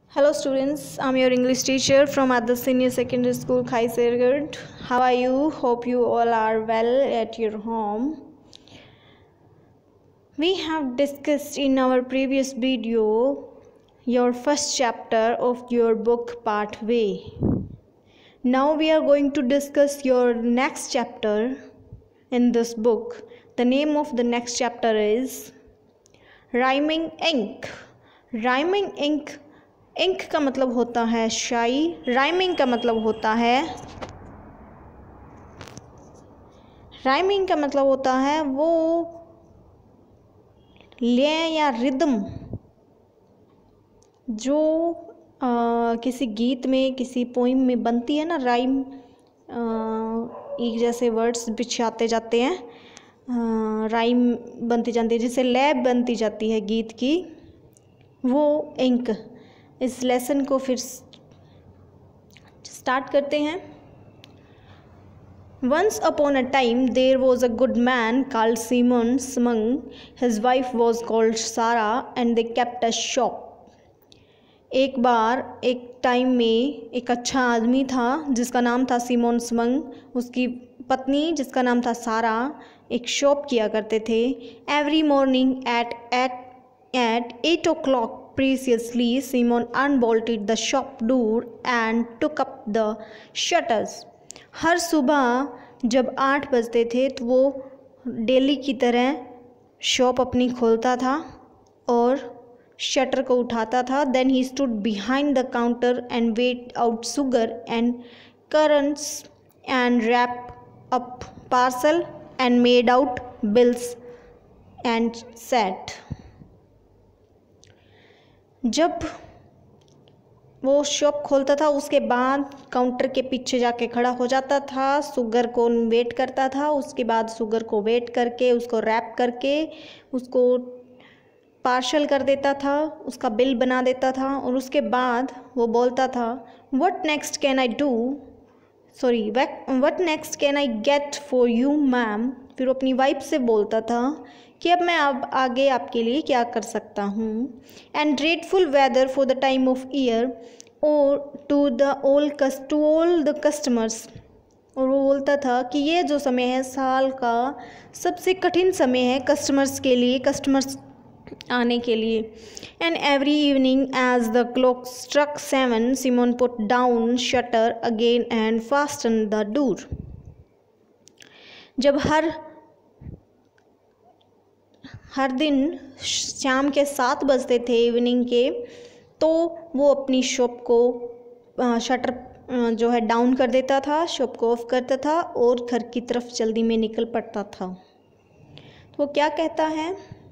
Hello students, I'm your English teacher from at the Senior Secondary School Kaisergard. How are you? Hope you all are well at your home. We have discussed in our previous video your first chapter of your book Part Way. Now we are going to discuss your next chapter in this book. The name of the next chapter is Rhyming Ink. Rhyming ink, ink का मतलब होता है शाई, rhyming का मतलब होता है वो लय या रिदम जो किसी गीत में, किसी पोइम में बनती है ना। राइम एक जैसे वर्ड्स बिछाते जाते हैं, राइम बनती जाती है, जिससे लय बनती जाती है गीत की, वो इंक। इस लेसन को फिर स्टार्ट करते हैं। Once upon a time there was a good man called Simon Smung. His wife was called Sarah and they kept a shop. एक बार एक टाइम में एक अच्छा आदमी था जिसका नाम था सिमोन स्मंग। उसकी पत्नी जिसका नाम था सारा एक शॉप किया करते थे। Every morning at 8 o'clock precisely, Simon unbolted the shop door and took up the shutters. हर सुबह जब 8 बजते थे तो वो डेली की तरह शॉप अपनी खोलता था और शटर को उठाता था। Then he stood behind the counter and weighed out sugar and currants and wrapped up parcel and made out bills and said. जब वो शॉप खोलता था उसके बाद काउंटर के पीछे जाके खड़ा हो जाता था, शुगर को वेट करता था। उसके बाद शुगर को वेट करके उसको रैप करके उसको पार्शल कर देता था, उसका बिल बना देता था और उसके बाद वो बोलता था what next can I get for you ma'am. फिर वो अपनी वाइफ से बोलता था कि अब मैं आगे आपके लिए क्या कर सकता हूँ। And grateful weather for the time of year और टू ऑल द कस्टमर्स। और वो बोलता था कि ये जो समय है साल का सबसे कठिन समय है कस्टमर्स के लिए, कस्टमर्स आने के लिए। And every evening as the clock struck 7 Simon put down shutter again and fasten the door. जब हर दिन शाम के 7 बजते थे इवनिंग के, तो वो अपनी शॉप को शटर जो है डाउन कर देता था, शॉप को ऑफ करता था और घर की तरफ जल्दी में निकल पड़ता था। तो वो क्या कहता है,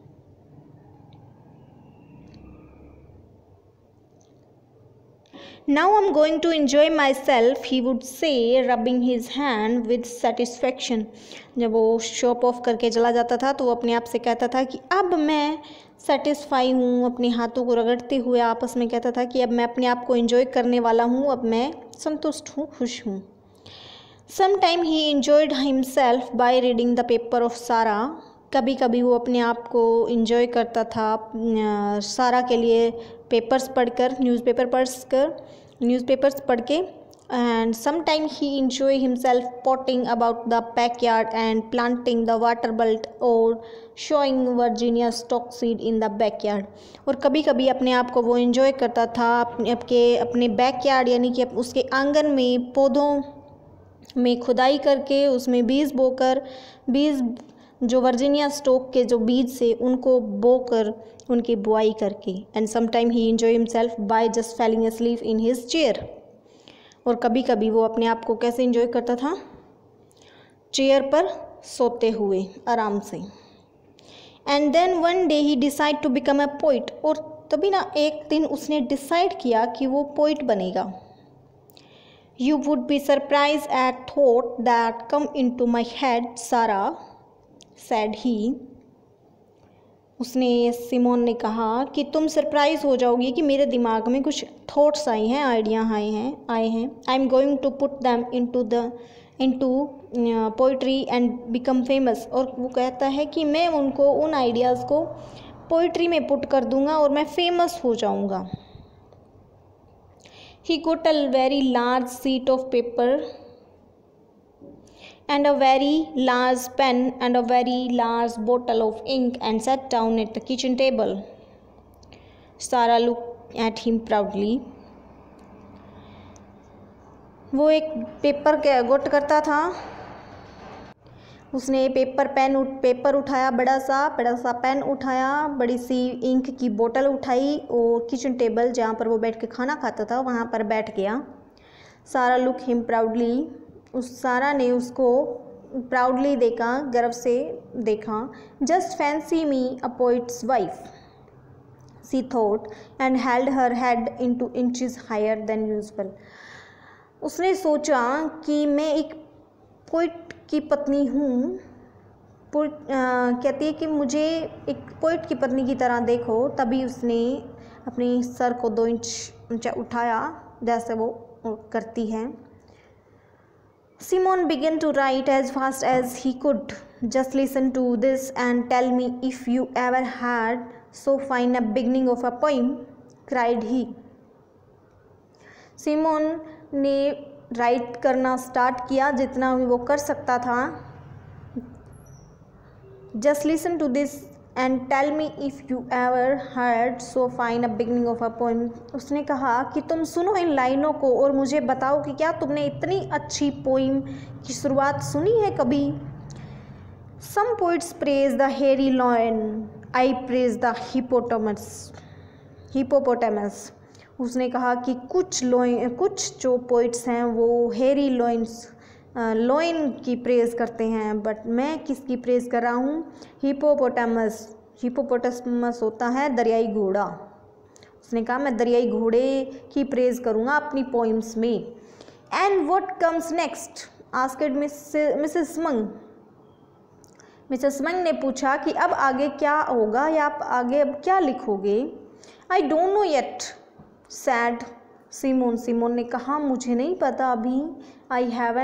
Now I'm going to enjoy myself, he would say, rubbing his hand with satisfaction. जब वो शॉप ऑफ करके चला जाता था तो वो अपने आप से कहता था कि अब मैं सेटिस्फाई हूँ। अपने हाथों को रगड़ते हुए आपस में कहता था कि अब मैं अपने आप को एंजॉय करने वाला हूँ, अब मैं संतुष्ट हूँ, खुश हूँ। Sometime he enjoyed himself by reading the paper of Sarah. कभी कभी वो अपने आप को इंजॉय करता था सारा के लिए पेपर्स पढ़कर, न्यूज़पेपर्स पढ़ के। And sometime he enjoy himself potting about the backyard and planting the water butt और sowing Virginia stock seed in the backyard. और कभी कभी अपने आप को वो इंजॉय करता था अपने बैकयार्ड यानी कि उसके आंगन में पौधों में खुदाई करके उसमें बीज बोकर, बीज जो वर्जीनिया स्टॉक के जो बीज से उनको बोकर उनकी बुआई करके। And sometime he enjoy himself by just falling asleep in his chair. और कभी कभी वो अपने आप को कैसे एंजॉय करता था, चेयर पर सोते हुए आराम से। And then one day he decide to become a poet. और तभी ना एक दिन उसने डिसाइड किया कि वो पोइट बनेगा। You would be surprise at thought that come into my head Sarah said he. उसने सिमोन ने कहा कि तुम सरप्राइज हो जाओगी कि मेरे दिमाग में कुछ थॉट्स आए हैं, आइडिया आए हैं। I am going to put them into poetry and become famous. और वो कहता है कि मैं उन आइडियाज़ को पोइट्री में पुट कर दूंगा और मैं फेमस हो जाऊंगा। He got a very large sheet of paper and a very large pen and a very large bottle of ink and sat down at the kitchen table. Sarah looked at him proudly. वो एक paper गोट करता था, उसने paper उठाया, बड़ा सा pen उठाया, बड़ी सी इंक की बोतल उठाई और किचन टेबल जहाँ पर वो बैठ के खाना खाता था वहाँ पर बैठ गया. सारा लुक हिम प्राउडली. उस सारा ने उसको प्राउडली देखा, गर्व से देखा. Just fancy me a poet's wife, she thought and held her head into inches higher than usual. उसने सोचा कि मैं एक पोइट की पत्नी हूँ. कहती है कि मुझे एक पोइट की पत्नी की तरह देखो. तभी उसने अपने सर को 2 इंच ऊंचा उठाया जैसे वो करती है. Simon began to write as fast as he could. Just listen to this and tell me if you ever had so fine a beginning of a poem, cried he. Simon ने write करना start किया जितना भी वो कर सकता था. Just listen to this and tell me if you ever heard so fine a beginning of a poem. उसने कहा कि तुम सुनो इन लाइनों को और मुझे बताओ कि क्या तुमने इतनी अच्छी पोइम की शुरुआत सुनी है कभी. Some poets praise the hairy lion, I praise the hippopotamus. उसने कहा कि कुछ जो पोइट्स हैं वो हेरी लॉइन की प्रेज़ करते हैं, बट मैं किसकी प्रेज़ कर रहा हूँ. हिपोपोटामस होता है दरियाई घोड़ा. उसने कहा मैं दरियाई घोड़े की प्रेज़ करूँगा अपनी पोइम्स में. And what comes next, asked Mrs Mung. Mrs Mung ने पूछा कि अब आगे क्या होगा या आप आगे अब क्या लिखोगे. I don't know yet, said Simon. Simon ने कहा मुझे नहीं पता अभी. I have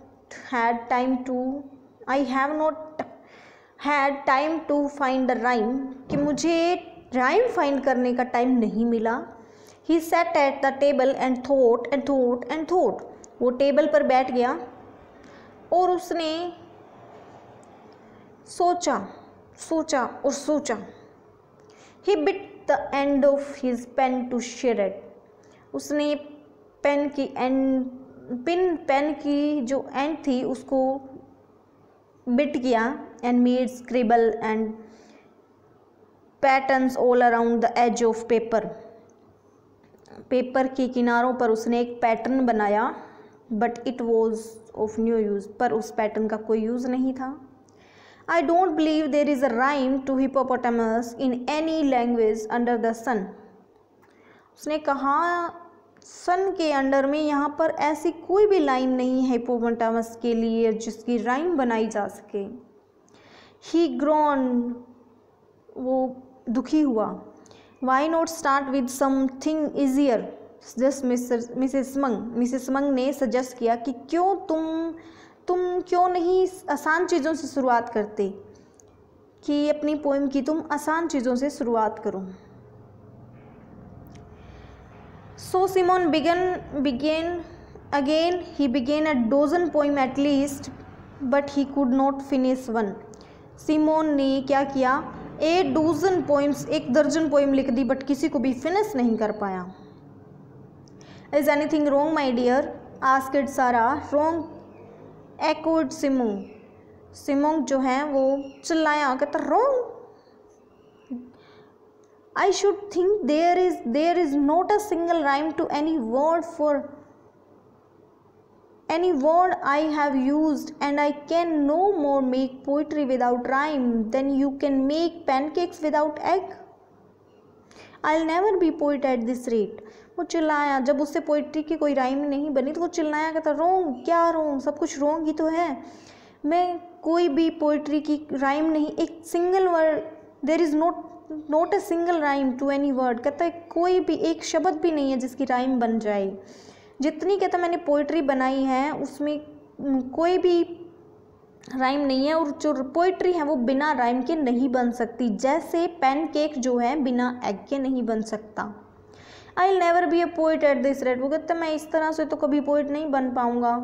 not had time to find the rhyme, कि मुझे राइम फाइंड करने का टाइम नहीं मिला. He sat at the table and thought. वो टेबल पर बैठ गया और उसने सोचा. He bit the end of his pen to share. उसने पेन की जो एंड थी उसको बिट किया. And made scribble and patterns all around the edge of paper. Paper के किनारों पर उसने एक पैटर्न बनाया. But it was of new use, पर उस पैटर्न का कोई यूज़ नहीं था. I don't believe there is a rhyme to hippopotamus in any language under the sun. उसने कहा सन के अंडर में यहाँ पर ऐसी कोई भी लाइन नहीं है हिपोपोटामस के लिए जिसकी राइम बनाई जा सके. He groaned, वो दुखी हुआ. Why not start with something easier? Just Mrs Mung ने सजेस्ट किया कि क्यों तुम क्यों नहीं आसान चीज़ों से शुरुआत करते, कि अपनी पोइम की तुम आसान चीज़ों से शुरुआत करो. So Simon began again. He began a dozen poem at least, but he could not finish one. Simon ने क्या किया, 1 डज़न पोइम्स, 1 दर्जन पोइम लिख दी, बट किसी को भी फिनिश नहीं कर पाया. Is anything wrong, my dear? asked Sarah. Wrong, echoed Simon. Simon जो है वो चिल्लाया, कहता wrong. I should think there is not a single rhyme to any word for any word I have used, and I can no more make poetry without rhyme than you can make pancakes without egg. I'll never be poet at this rate. वो चिल्लाया. जब उससे poetry की कोई rhyme नहीं बनी तो वो चिल्लाया, कहता रोंग, क्या रोंग, सब कुछ रोंग ही तो है. मैं कोई भी पोइट्री की राइम नहीं, एक single word, there is not a single rhyme to any word. कहता है कोई भी एक शब्द भी नहीं है जिसकी राइम बन जाए. जितनी कहता मैंने पोइट्री बनाई है उसमें कोई भी राइम नहीं है, और जो पोइट्री है वो बिना राइम के नहीं बन सकती. जैसे पैनकेक जो है बिना एग के नहीं बन सकता. I will never be a poet at this rate, वो कहते मैं इस तरह से तो कभी पोइट नहीं बन पाऊंगा।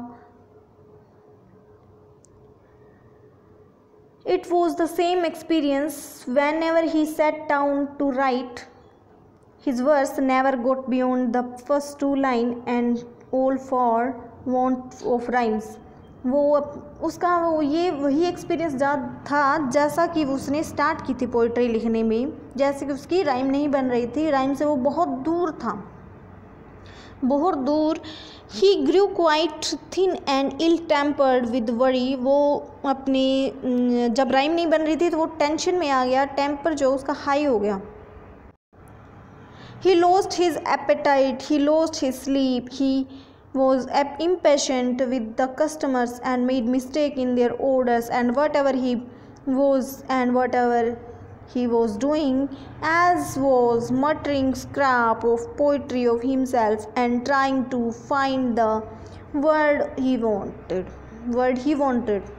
It was the same experience whenever he sat down to write. His verse never got beyond the first two lines and all for want of rhymes. उसका ये वही एक्सपीरियंस था जैसा कि उसने स्टार्ट की थी पोइट्री लिखने में, जैसे कि उसकी राइम नहीं बन रही थी, राइम से वो बहुत दूर था, बहुत दूर। He grew quite thin and ill tempered with worry, वो अपनी जब राइम नहीं बन रही थी तो वो टेंशन में आ गया, टेम्पर जो उसका हाई हो गया। He lost his appetite, he lost his sleep, he was impatient with the customers and made mistake in their orders, and whatever he was doing as was muttering scrap of poetry of himself and trying to find the word he wanted.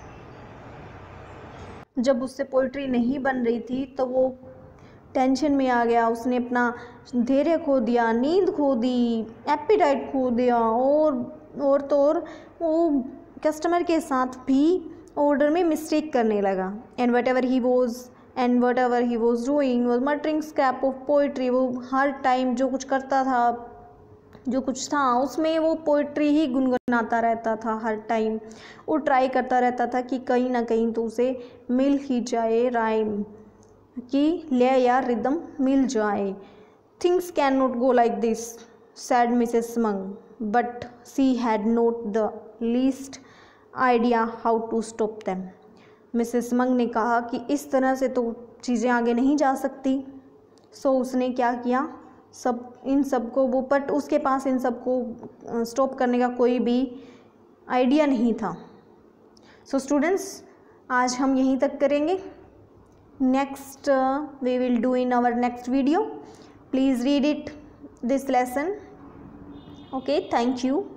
जब उससे poetry नहीं बन रही थी तो वो tension में आ गया, उसने अपना धैर्य खो दिया, नींद खो दी, एपिटाइट खो दिया, और तो और वो कस्टमर के साथ भी ऑर्डर में मिस्टेक करने लगा। And whatever he was doing was muttering scrap of poetry, वो हर टाइम जो कुछ करता था, जो कुछ था उसमें वो पोइट्री ही गुनगुनाता रहता था हर टाइम, वो ट्राई करता रहता था कि कहीं ना कहीं तो उसे मिल ही जाए राइम, कि ले या रिदम मिल जाए। Things can not go like this said Mrs Mung, but she had not the least idea how to stop them. Mrs Mung ने कहा कि इस तरह से तो चीज़ें आगे नहीं जा सकती। सो उसने क्या किया, इन सब को वो, बट उसके पास इन सब को स्टॉप करने का कोई भी आइडिया नहीं था। सो स्टूडेंट्स, आज हम यहीं तक करेंगे। Next we will do in our next video. Please read this lesson. Okay, thank you.